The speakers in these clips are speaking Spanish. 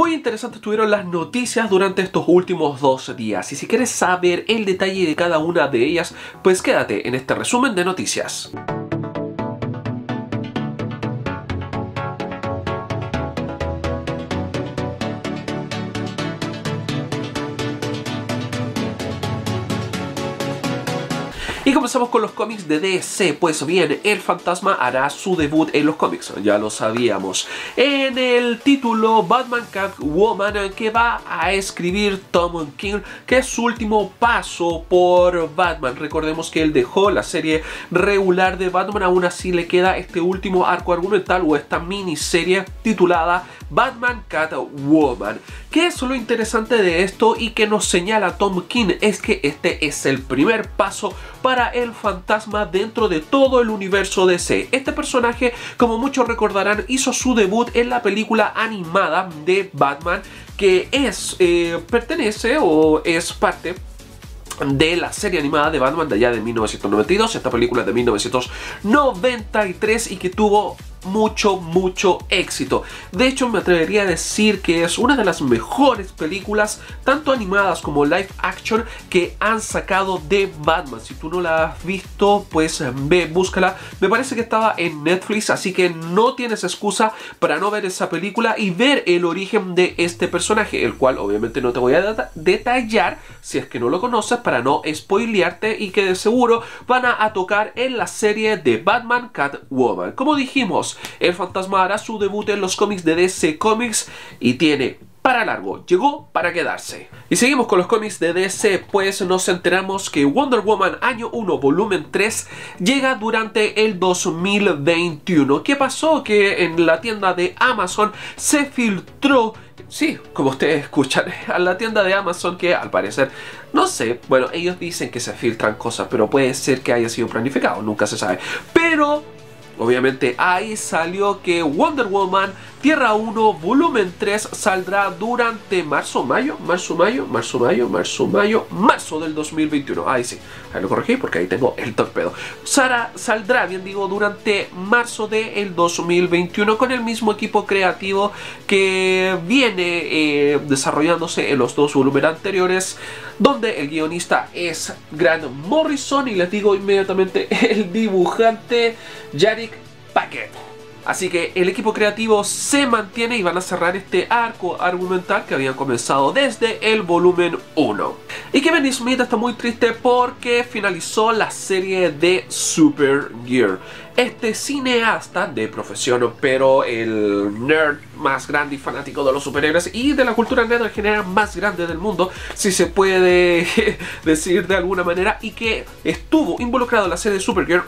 Muy interesantes estuvieron las noticias durante estos últimos 2 días y si quieres saber el detalle de cada una de ellas, pues quédate en este resumen de noticias. Y comenzamos con los cómics de DC. Pues bien, el Fantasma hará su debut en los cómics, ya lo sabíamos. En el título Batman Catwoman, que va a escribir Tom King, que es su último paso por Batman. Recordemos que él dejó la serie regular de Batman, aún así le queda este último arco argumental o esta miniserie titulada Batman Catwoman. ¿Qué es lo interesante de esto y que nos señala Tom King? Es que este es el primer paso para el Fantasma dentro de todo el universo DC. Este personaje, como muchos recordarán, hizo su debut en la película animada de Batman, que pertenece o es parte de la serie animada de Batman de allá de 1992, esta película de 1993 y que tuvo mucho éxito. De hecho, me atrevería a decir que es una de las mejores películas, tanto animadas como live action, que han sacado de Batman. Si tú no la has visto, pues ve, búscala. Me parece que estaba en Netflix, así que no tienes excusa para no ver esa película y ver el origen de este personaje, el cual obviamente no te voy a detallar si es que no lo conoces para no spoilearte y que de seguro van a tocar en la serie de Batman Catwoman. Como dijimos, el Fantasma hará su debut en los cómics de DC Comics y tiene para largo, llegó para quedarse. Y seguimos con los cómics de DC, pues nos enteramos que Wonder Woman Año 1 Volumen 3 llega durante el 2021. ¿Qué pasó? Que en la tienda de Amazon se filtró, sí, como ustedes escuchan, a la tienda de Amazon, que al parecer, no sé, bueno, ellos dicen que se filtran cosas, pero puede ser que haya sido planificado, nunca se sabe. Pero obviamente ahí salió que Wonder Woman Tierra 1 Volumen 3 saldrá durante marzo del 2021. Ahí sí, ahí lo corregí porque ahí tengo el torpedo. Saldrá, bien digo, durante marzo del 2021 con el mismo equipo creativo que viene desarrollándose en los 2 volúmenes anteriores, donde el guionista es Grant Morrison y les digo inmediatamente el dibujante Jarick Paquet. Así que el equipo creativo se mantiene y van a cerrar este arco argumental que habían comenzado desde el volumen 1. Y Kevin Smith está muy triste porque finalizó la serie de Supergirl. Este cineasta de profesión, pero el nerd más grande y fanático de los superhéroes y de la cultura nerd en general más grande del mundo, si se puede decir de alguna manera, y que estuvo involucrado en la serie de Supergirl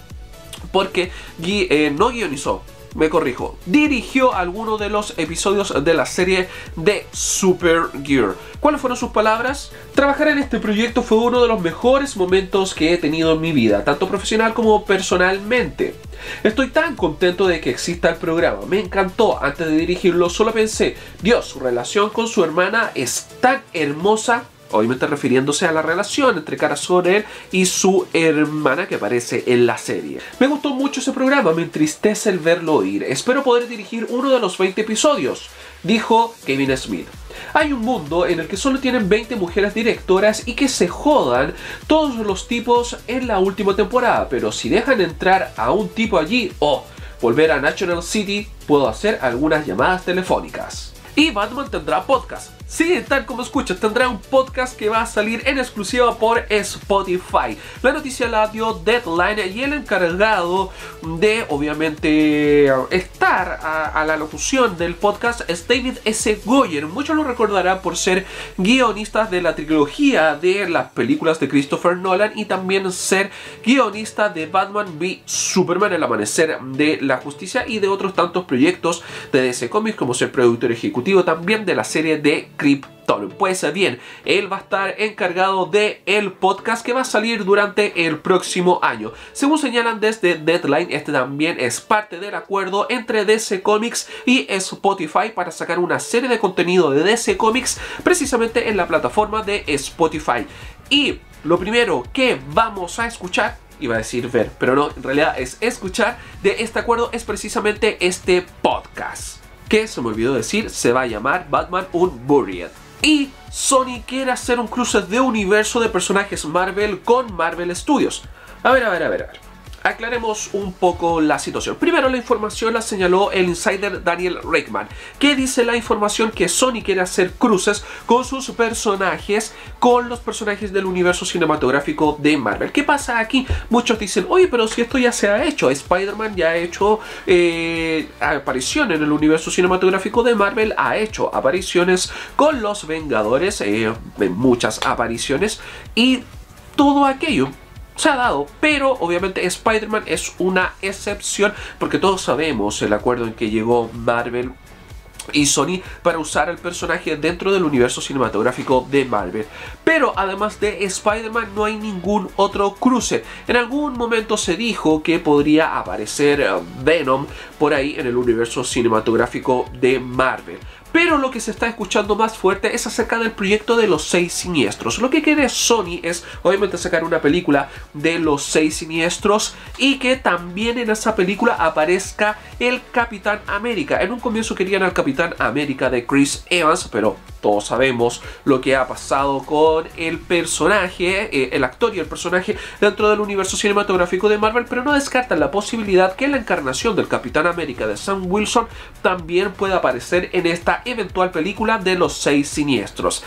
porque no guionizó, me corrijo, dirigió algunos de los episodios de la serie de Supergirl. ¿Cuáles fueron sus palabras? Trabajar en este proyecto fue uno de los mejores momentos que he tenido en mi vida, tanto profesional como personalmente. Estoy tan contento de que exista el programa, me encantó. Antes de dirigirlo solo pensé, Dios, su relación con su hermana es tan hermosa. Obviamente refiriéndose a la relación entre Kara Zor-El y su hermana que aparece en la serie. Me gustó mucho ese programa, me entristece el verlo ir. Espero poder dirigir uno de los 20 episodios, dijo Kevin Smith. Hay un mundo en el que solo tienen 20 mujeres directoras y que se jodan todos los tipos en la última temporada, pero si dejan entrar a un tipo allí o volver a National City, puedo hacer algunas llamadas telefónicas. Y Batman tendrá podcast. Sí, tal como escuchas, tendrá un podcast que va a salir en exclusiva por Spotify. La noticia la dio Deadline y el encargado de, obviamente, estar a la locución del podcast es David S. Goyer. Muchos lo recordarán por ser guionista de la trilogía de las películas de Christopher Nolan y también ser guionista de Batman v Superman, El Amanecer de la Justicia y de otros tantos proyectos de DC Comics, como ser productor ejecutivo también de la serie de Krypton. Pues bien, él va a estar encargado de el podcast que va a salir durante el próximo año. Según señalan desde Deadline, este también es parte del acuerdo entre DC Comics y Spotify para sacar una serie de contenido de DC Comics precisamente en la plataforma de Spotify. Y lo primero que vamos a escuchar, iba a decir ver, pero no, en realidad es escuchar de este acuerdo, es precisamente este podcast. que se me olvidó decir, se va a llamar Batman Unburied. Y Sony quiere hacer un cruce de universo de personajes Marvel con Marvel Studios. A ver. Aclaremos un poco la situación. Primero, la información la señaló el insider Daniel Richtman, que dice la información que Sony quiere hacer cruces con sus personajes, con los personajes del universo cinematográfico de Marvel. ¿Qué pasa aquí? Muchos dicen, oye, pero si esto ya se ha hecho, Spider-Man ya ha hecho aparición en el universo cinematográfico de Marvel, ha hecho apariciones con los Vengadores, en muchas apariciones, y todo aquello se ha dado, pero obviamente Spider-Man es una excepción porque todos sabemos el acuerdo en que llegó Marvel y Sony para usar al personaje dentro del universo cinematográfico de Marvel. Pero además de Spider-Man no hay ningún otro cruce. En algún momento se dijo que podría aparecer Venom por ahí en el universo cinematográfico de Marvel. Pero lo que se está escuchando más fuerte es acerca del proyecto de los 6 siniestros. Lo que quiere Sony es obviamente sacar una película de los 6 siniestros y que también en esa película aparezca el Capitán América. En un comienzo querían al Capitán América de Chris Evans, pero todos sabemos lo que ha pasado con el personaje, el actor y el personaje dentro del universo cinematográfico de Marvel, pero no descartan la posibilidad que la encarnación del Capitán América de Sam Wilson también pueda aparecer en esta eventual película de los 6 siniestros.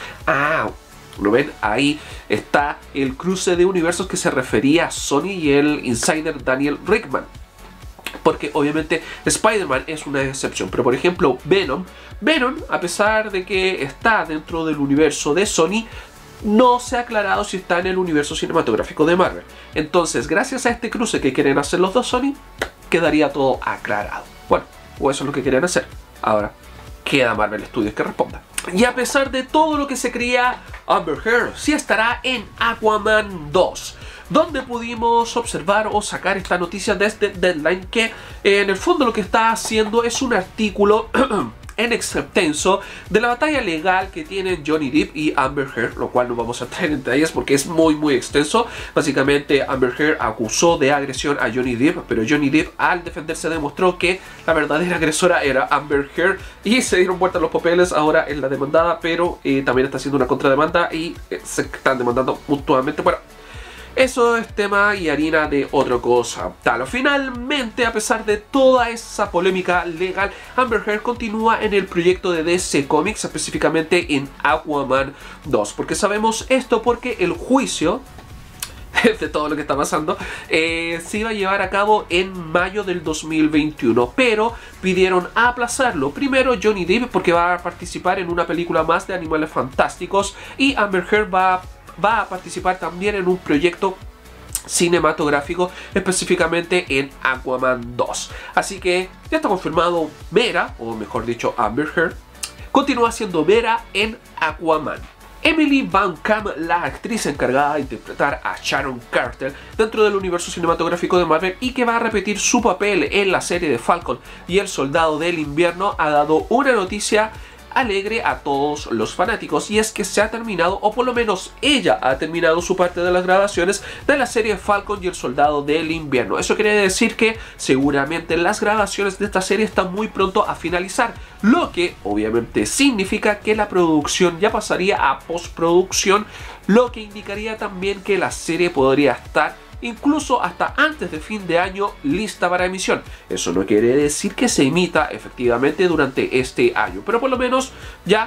¿Lo ven? Ahí está el cruce de universos que se refería a Sony y el insider Daniel Richtman. Porque obviamente Spider-Man es una excepción, pero por ejemplo Venom, a pesar de que está dentro del universo de Sony, no se ha aclarado si está en el universo cinematográfico de Marvel. Entonces, gracias a este cruce que quieren hacer los dos Sony, quedaría todo aclarado. Bueno, o eso es lo que quieren hacer. Ahora queda Marvel Studios que responda. Y a pesar de todo lo que se creía, Amber Heard sí estará en Aquaman 2, donde pudimos observar o sacar esta noticia desde Deadline, que en el fondo lo que está haciendo es un artículo en extenso de la batalla legal que tienen Johnny Depp y Amber Heard, lo cual no vamos a entrar en detalles porque es muy extenso. Básicamente Amber Heard acusó de agresión a Johnny Depp, pero Johnny Depp al defenderse demostró que la verdadera agresora era Amber Heard y se dieron vuelta los papeles. Ahora es la demandada, pero también está haciendo una contrademanda y se están demandando mutuamente. Bueno, eso es tema y harina de otra cosa. Finalmente, a pesar de toda esa polémica legal, Amber Heard continúa en el proyecto de DC Comics, específicamente en Aquaman 2. ¿Por qué sabemos esto? Porque el juicio de todo lo que está pasando se iba a llevar a cabo en mayo del 2021, pero pidieron aplazarlo. Primero Johnny Depp porque va a participar en una película más de Animales Fantásticos, y Amber Heard va a participar también en un proyecto cinematográfico, específicamente en Aquaman 2. Así que ya está confirmado Mera, o mejor dicho Amber Heard, continúa siendo Mera en Aquaman. Emily Van Camp, la actriz encargada de interpretar a Sharon Carter dentro del universo cinematográfico de Marvel y que va a repetir su papel en la serie de Falcon y el Soldado del Invierno, ha dado una noticia alegre a todos los fanáticos, y es que se ha terminado, o por lo menos ella ha terminado su parte de las grabaciones de la serie Falcon y el Soldado del Invierno. Eso quiere decir que seguramente las grabaciones de esta serie están muy pronto a finalizar, lo que obviamente significa que la producción ya pasaría a postproducción, lo que indicaría también que la serie podría estar incluso hasta antes de fin de año lista para emisión. Eso no quiere decir que se emita efectivamente durante este año, pero por lo menos ya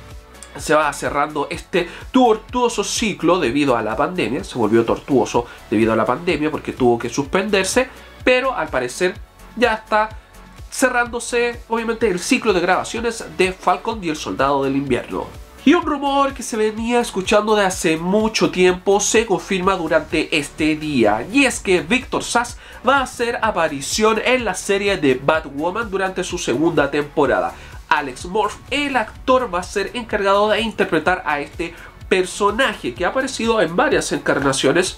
se va cerrando este tortuoso ciclo debido a la pandemia. Se volvió tortuoso debido a la pandemia porque tuvo que suspenderse, pero al parecer ya está cerrándose obviamente el ciclo de grabaciones de Falcon y el Soldado del Invierno. Y un rumor que se venía escuchando de hace mucho tiempo se confirma durante este día, y es que Victor Sass va a hacer aparición en la serie de Batwoman durante su segunda temporada. Alex Morph, el actor, va a ser encargado de interpretar a este personaje que ha aparecido en varias encarnaciones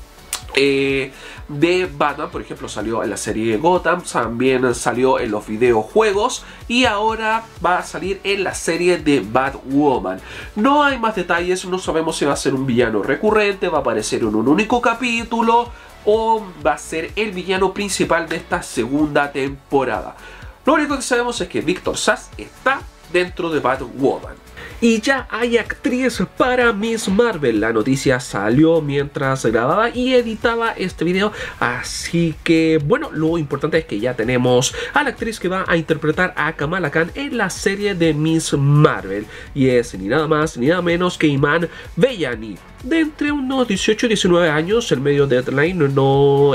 de Batman. Por ejemplo, salió en la serie Gotham, también salió en los videojuegos y ahora va a salir en la serie de Batwoman. No hay más detalles, no sabemos si va a ser un villano recurrente, va a aparecer en un único capítulo o va a ser el villano principal de esta segunda temporada. Lo único que sabemos es que Victor Sass está dentro de Batwoman. Y ya hay actriz para Miss Marvel. La noticia salió mientras grababa y editaba este video. Así que, bueno, lo importante es que ya tenemos a la actriz que va a interpretar a Kamala Khan en la serie de Miss Marvel. Y es ni nada más ni nada menos que Iman Vellani. De entre unos 18 y 19 años, el medio Deadline no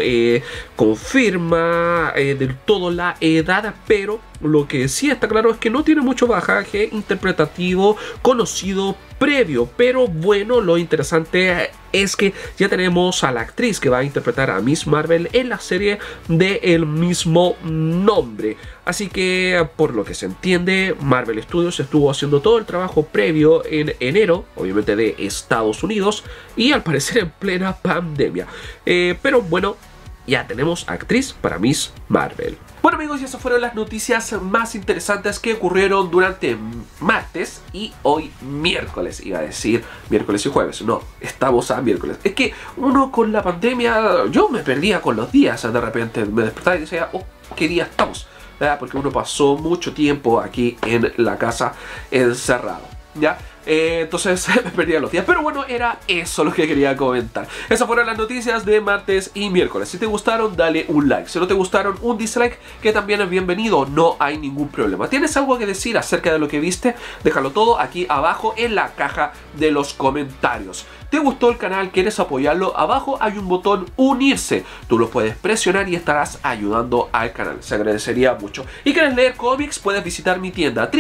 confirma del todo la edad, pero lo que sí está claro es que no tiene mucho bagaje interpretativo conocido previo. Pero bueno, lo interesante es que ya tenemos a la actriz que va a interpretar a Miss Marvel en la serie del mismo nombre. Así que, por lo que se entiende, Marvel Studios estuvo haciendo todo el trabajo previo en enero, obviamente de Estados Unidos, y al parecer en plena pandemia. Pero bueno, ya tenemos actriz para Miss Marvel. Bueno amigos, y esas fueron las noticias más interesantes que ocurrieron durante martes y hoy miércoles. Iba a decir miércoles y jueves, no, estamos a miércoles. Es que uno con la pandemia, yo me perdía con los días, de repente me despertaba y decía, oh, ¿qué día estamos? ¿Verdad? Porque uno pasó mucho tiempo aquí en la casa encerrado, ¿ya? Entonces me perdía los días. Pero bueno, era eso lo que quería comentar. Esas fueron las noticias de martes y miércoles. Si te gustaron, dale un like. Si no te gustaron, un dislike, que también es bienvenido. No hay ningún problema. ¿Tienes algo que decir acerca de lo que viste? Déjalo todo aquí abajo en la caja de los comentarios. ¿Te gustó el canal? ¿Quieres apoyarlo? Abajo hay un botón unirse. Tú lo puedes presionar y estarás ayudando al canal. Se agradecería mucho. ¿Y quieres leer cómics? Puedes visitar mi tienda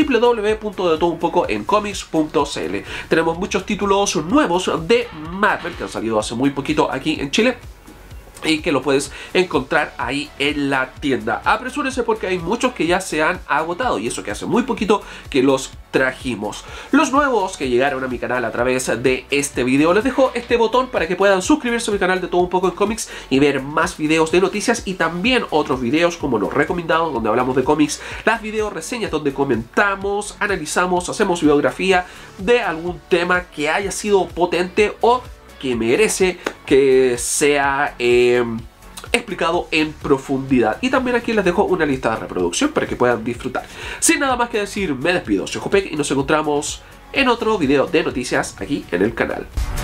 www.detodounpocoencomics.cl. Tenemos muchos títulos nuevos de Marvel que han salido hace muy poquito aquí en Chile y que lo puedes encontrar ahí en la tienda. Apresúrense porque hay muchos que ya se han agotado y eso que hace muy poquito que los trajimos. Los nuevos que llegaron a mi canal a través de este video, les dejo este botón para que puedan suscribirse a mi canal de Todo Un Poco en Cómics y ver más videos de noticias y también otros videos como los recomendados donde hablamos de cómics, las video reseñas donde comentamos, analizamos, hacemos biografía de algún tema que haya sido potente o que merece que sea explicado en profundidad. Y también aquí les dejo una lista de reproducción para que puedan disfrutar. Sin nada más que decir, me despido. Soy Jopek y nos encontramos en otro video de noticias aquí en el canal.